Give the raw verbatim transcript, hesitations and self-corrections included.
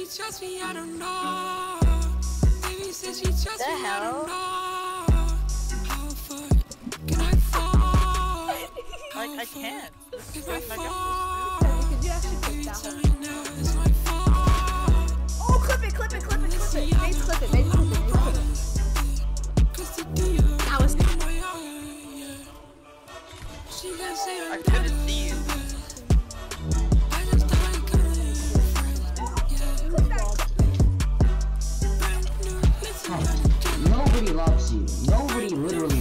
she trusts me, I don't know. Baby said she trusts me, I don't know. How far can I fall? Like, I can't. This is If I like my fall, Could you actually clip baby, that tell one? me now it's my fault. Oh, clip it, clip it, clip it, clip it. Maybe clip it, maybe clip it, maybe clip it. That was good. I couldn't see you. Nobody loves you. Nobody literally